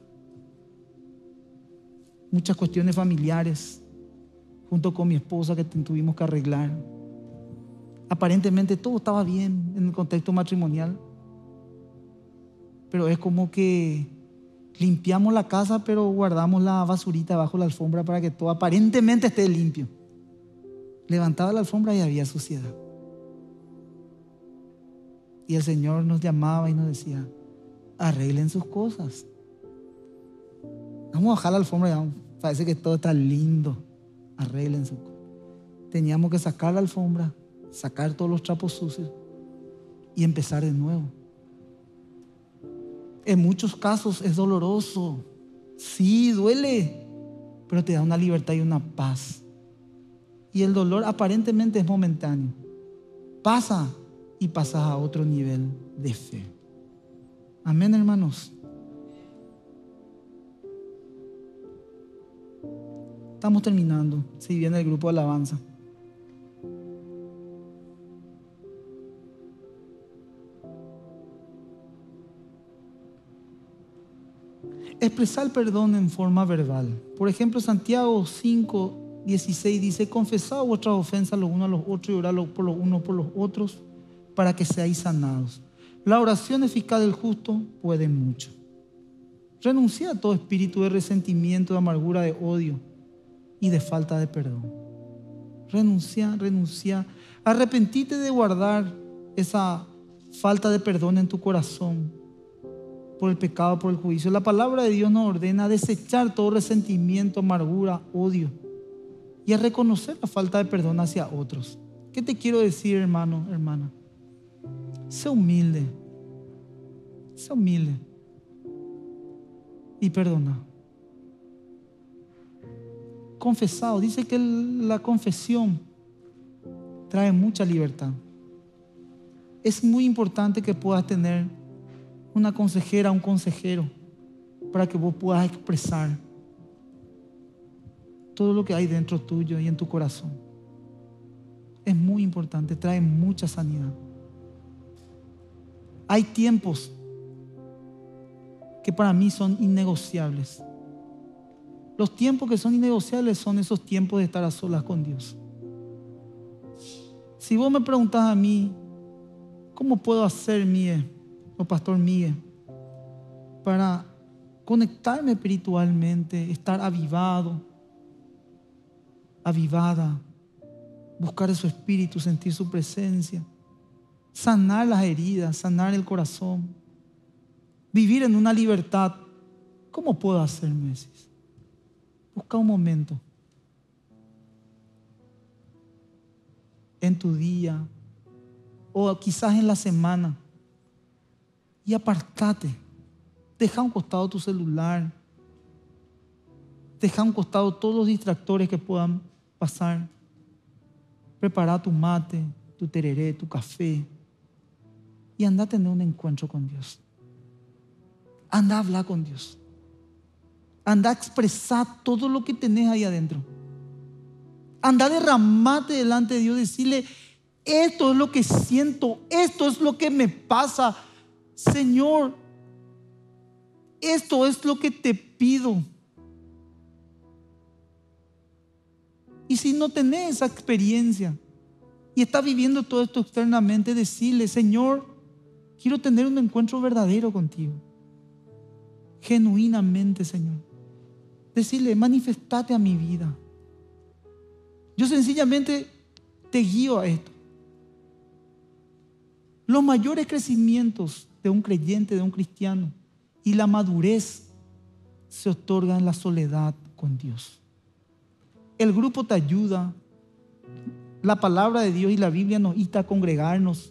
Muchas cuestiones familiares, junto con mi esposa, que tuvimos que arreglar. Aparentemente todo estaba bien en el contexto matrimonial, pero es como que limpiamos la casa, pero guardamos la basurita bajo la alfombra para que todo aparentemente esté limpio. Levantaba la alfombra y había suciedad. Y el Señor nos llamaba y nos decía, arreglen sus cosas. Vamos a bajar la alfombra, ya parece que todo está lindo. Arreglen sus cosas. Teníamos que sacar la alfombra, sacar todos los trapos sucios y empezar de nuevo. En muchos casos es doloroso. Sí, duele, pero te da una libertad y una paz. Y el dolor aparentemente es momentáneo. Pasa y pasas a otro nivel de fe. Amén, hermanos. Estamos terminando. Si viene el grupo de alabanza. Expresar el perdón en forma verbal. Por ejemplo, Santiago 5:16 dice, confesad vuestras ofensas los unos a los otros y orad por los unos por los otros para que seáis sanados. La oración eficaz del justo puede mucho. Renuncia a todo espíritu de resentimiento, de amargura, de odio y de falta de perdón. Renuncia. Arrepentite de guardar esa falta de perdón en tu corazón por el pecado, por el juicio. La palabra de Dios nos ordena a desechar todo resentimiento, amargura, odio y a reconocer la falta de perdón hacia otros. ¿Qué te quiero decir, hermano, hermana? Sé humilde. Sé humilde. y perdona. Confesado. Dice que la confesión trae mucha libertad. Es muy importante que puedas tener una consejera, un consejero, para que vos puedas expresar todo lo que hay dentro tuyo y en tu corazón. Es muy importante, trae mucha sanidad. Hay tiempos que para mí son innegociables. Los tiempos que son innegociables son esos tiempos de estar a solas con Dios. Si vos me preguntás a mí, ¿cómo puedo hacer, Miguel, o Pastor Miguel, para conectarme espiritualmente, estar avivado, avivada, buscar su espíritu, sentir su presencia, sanar las heridas, sanar el corazón, vivir en una libertad? ¿Cómo puedo hacer, Messi? Busca un momento en tu día o quizás en la semana y apartate. Deja a un costado tu celular, deja a un costado todos los distractores que puedan pasar. Prepara tu mate, tu tereré, tu café y anda a tener un encuentro con Dios. Anda a hablar con Dios. Anda a expresar todo lo que tenés ahí adentro. Anda a derramarte delante de Dios, decirle: esto es lo que siento, esto es lo que me pasa, Señor, esto es lo que te pido. Y si no tenés esa experiencia y estás viviendo todo esto externamente, decirle: Señor, quiero tener un encuentro verdadero contigo, genuinamente, Señor. Decirle: manifestate a mi vida. Yo sencillamente te guío a esto. Los mayores crecimientos de un creyente, de un cristiano, y la madurez se otorga en la soledad con Dios. El grupo te ayuda. La palabra de Dios y la Biblia nos insta a congregarnos.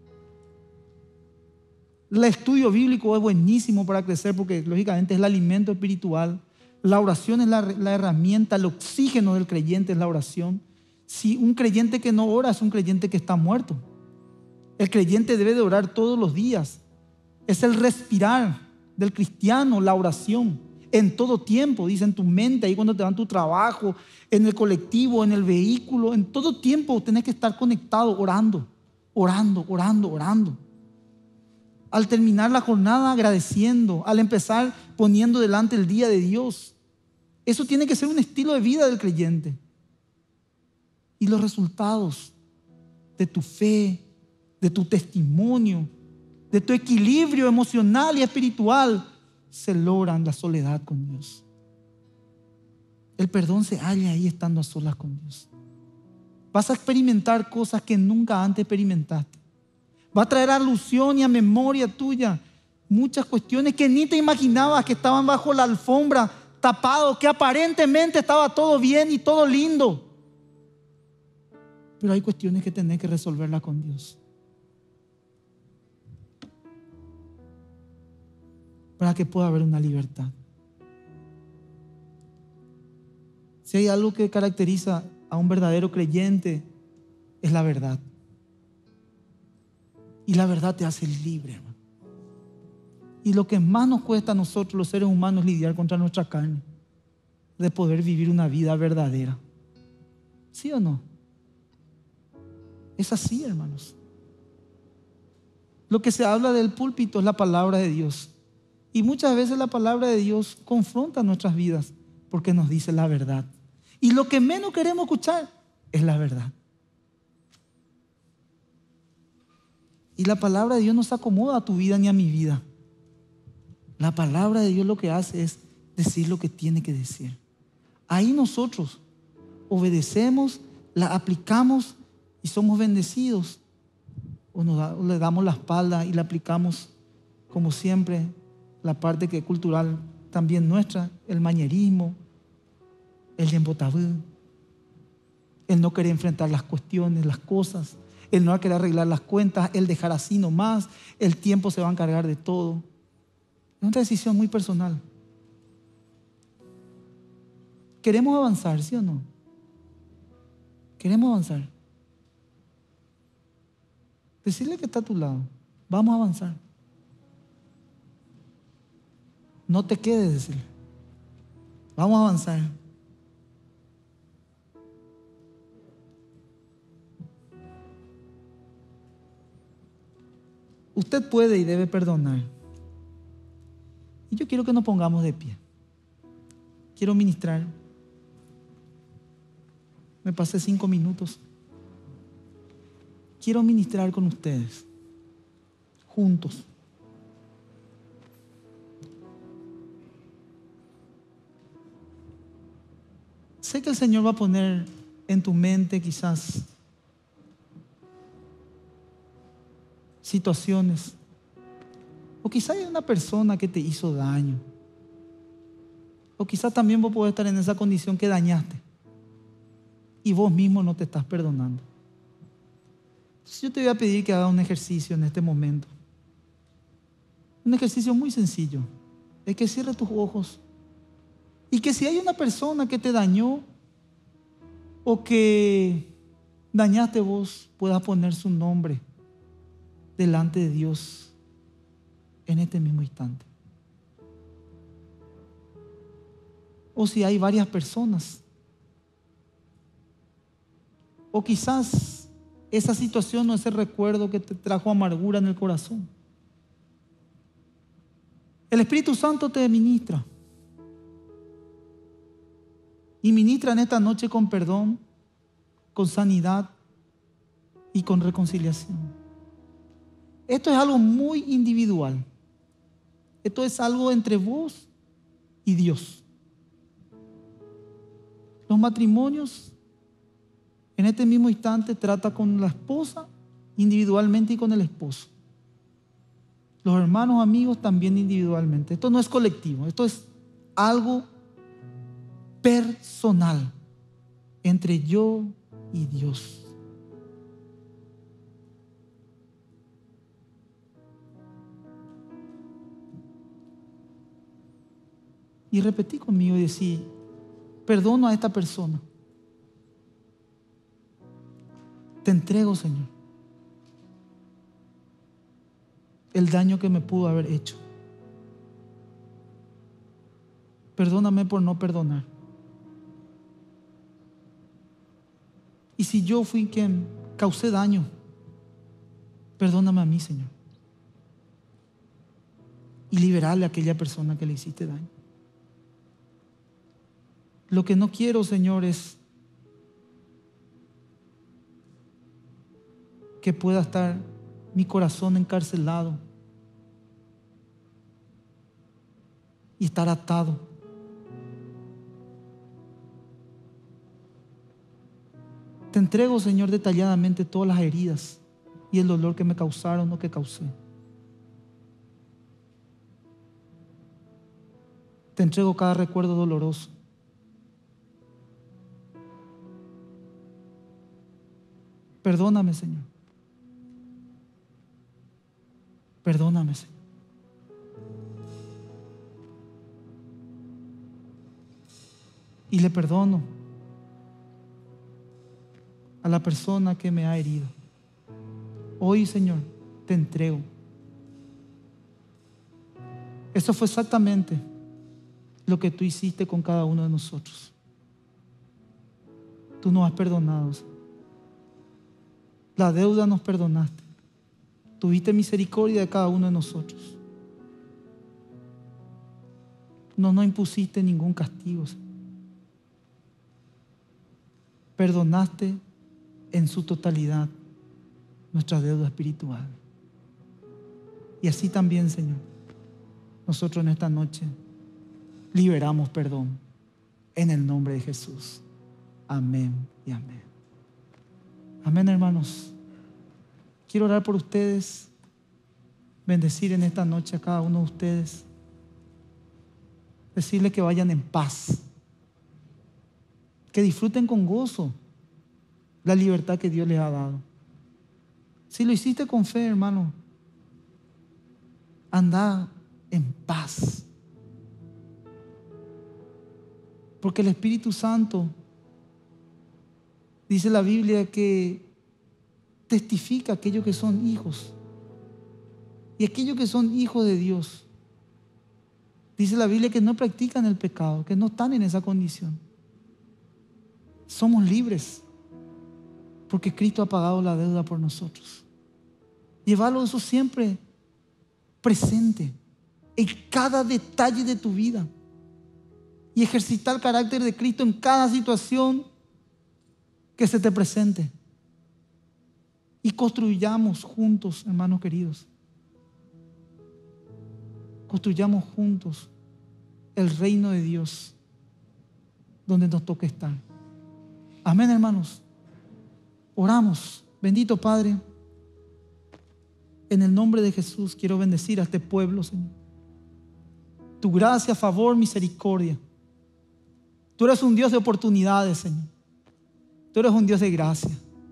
El estudio bíblico es buenísimo para crecer porque lógicamente es el alimento espiritual. La oración es la herramienta, el oxígeno del creyente es la oración. Si un creyente que no ora es un creyente que está muerto. El creyente debe de orar todos los días. Es el respirar del cristiano, la oración. En todo tiempo, dice, en tu mente, ahí cuando te dan tu trabajo, en el colectivo, en el vehículo, en todo tiempo tenés que estar conectado, orando, orando, orando, orando. Al terminar la jornada, agradeciendo. Al empezar, poniendo delante el día de Dios. Eso tiene que ser un estilo de vida del creyente. Y los resultados de tu fe, de tu testimonio, de tu equilibrio emocional y espiritual se logran en la soledad con Dios. El perdón se halla ahí estando a solas con Dios. Vas a experimentar cosas que nunca antes experimentaste. Va a traer alusión y a memoria tuya muchas cuestiones que ni te imaginabas que estaban bajo la alfombra, tapados, que aparentemente estaba todo bien y todo lindo. Pero hay cuestiones que tenés que resolverlas con Dios. Para que pueda haber una libertad. Si hay algo que caracteriza a un verdadero creyente, es la verdad. Y la verdad te hace libre, hermano. Y lo que más nos cuesta a nosotros, los seres humanos, lidiar contra nuestra carne, de poder vivir una vida verdadera. ¿Sí o no? Es así, hermanos. Lo que se habla del púlpito es la palabra de Dios. Y muchas veces la palabra de Dios confronta nuestras vidas porque nos dice la verdad. Y lo que menos queremos escuchar es la verdad. Y la palabra de Dios no se acomoda a tu vida ni a mi vida. La palabra de Dios lo que hace es decir lo que tiene que decir. Ahí nosotros obedecemos, la aplicamos y somos bendecidos. O le damos la espalda y la aplicamos como siempre. La parte que es cultural también nuestra, el mañerismo, el yembotabú, el no querer enfrentar las cuestiones, las cosas, el no querer arreglar las cuentas, el dejar así nomás, el tiempo se va a encargar de todo. Es una decisión muy personal. queremos avanzar, ¿sí o no? Queremos avanzar. Decirle que está a tu lado, vamos a avanzar. No te quedes, decirle. Vamos a avanzar. Usted puede y debe perdonar. Y yo quiero que nos pongamos de pie. Quiero ministrar. Me pasé 5 minutos. Quiero ministrar con ustedes, juntos. Sé que el Señor va a poner en tu mente quizás situaciones, o quizás hay una persona que te hizo daño, o quizás también vos podés estar en esa condición que dañaste y vos mismo no te estás perdonando. Entonces yo te voy a pedir que hagas un ejercicio en este momento, un ejercicio muy sencillo, es que cierres tus ojos y que si hay una persona que te dañó o que dañaste vos, puedas poner su nombre delante de Dios en este mismo instante. O si hay varias personas, o quizás esa situación o ese recuerdo que te trajo amargura en el corazón. El Espíritu Santo te ministra. Y ministra en esta noche con perdón, con sanidad y con reconciliación. Esto es algo muy individual. Esto es algo entre vos y Dios. Los matrimonios en este mismo instante trata con la esposa individualmente y con el esposo. Los hermanos, amigos también individualmente. Esto no es colectivo, esto es algo personal entre yo y Dios. Y repetí conmigo y decí: perdono a esta persona. Te entrego, Señor, el daño que me pudo haber hecho. Perdóname por no perdonar. Y si yo fui quien causé daño, perdóname a mí, Señor. Y liberarle a aquella persona que le hiciste daño. Lo que no quiero, Señor, es que pueda estar mi corazón encarcelado y estar atado. Te entrego, Señor, detalladamente todas las heridas y el dolor que me causaron o que causé. Te entrego cada recuerdo doloroso. Perdóname, Señor. Perdóname, Señor. Y le perdono a la persona que me ha herido. Hoy, Señor, te entrego. Eso fue exactamente lo que tú hiciste con cada uno de nosotros. Tú nos has perdonado, Señor. La deuda nos perdonaste. Tuviste misericordia de cada uno de nosotros. No nos impusiste ningún castigo, Señor. Perdonaste en su totalidad nuestra deuda espiritual. Y así también, Señor, nosotros en esta noche liberamos perdón en el nombre de Jesús. Amén y amén. Amén, hermanos. Quiero orar por ustedes, bendecir en esta noche a cada uno de ustedes, decirles que vayan en paz, que disfruten con gozo la libertad que Dios les ha dado. Si lo hiciste con fe, hermano, anda en paz. Porque el Espíritu Santo, dice la Biblia, que testifica a aquellos que son hijos. Y aquellos que son hijos de Dios, dice la Biblia que no practican el pecado, que no están en esa condición. Somos libres porque Cristo ha pagado la deuda por nosotros. Llevarlo eso siempre presente en cada detalle de tu vida y ejercitar el carácter de Cristo en cada situación que se te presente. Y construyamos juntos, hermanos queridos. Construyamos juntos el reino de Dios donde nos toque estar. Amén, hermanos. Oramos. Bendito Padre, en el nombre de Jesús quiero bendecir a este pueblo, Señor. Tu gracia, favor, misericordia. Tú eres un Dios de oportunidades, Señor. Tú eres un Dios de gracia.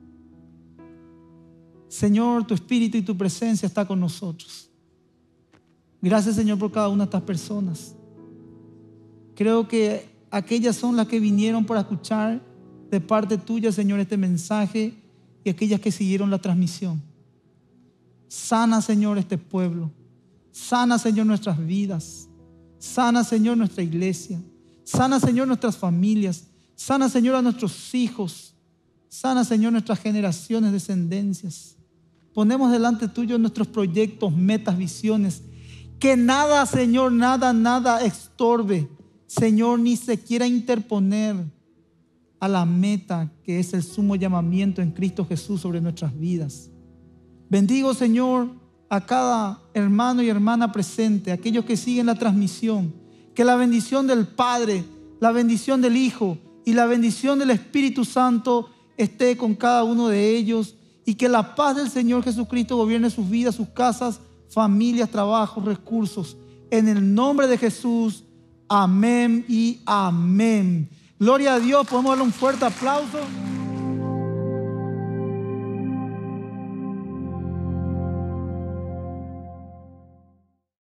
Señor, tu espíritu y tu presencia está con nosotros. Gracias, Señor, por cada una de estas personas. Creo que aquellas son las que vinieron para escuchar de parte tuya, Señor, este mensaje, y aquellas que siguieron la transmisión. Sana, Señor, este pueblo. Sana, Señor, nuestras vidas. Sana, Señor, nuestra iglesia. Sana, Señor, nuestras familias. Sana, Señor, a nuestros hijos. Sana, Señor, nuestras generaciones, descendencias. Ponemos delante tuyo nuestros proyectos, metas, visiones. Que nada, Señor, nada estorbe, Señor, ni se quiera interponer a la meta que es el sumo llamamiento en Cristo Jesús sobre nuestras vidas. Bendigo, Señor, a cada hermano y hermana presente, aquellos que siguen la transmisión. Que la bendición del Padre, la bendición del Hijo y la bendición del Espíritu Santo esté con cada uno de ellos, y que la paz del Señor Jesucristo gobierne sus vidas, sus casas, familias, trabajos, recursos. En el nombre de Jesús, amén y amén. Gloria a Dios, podemos darle un fuerte aplauso.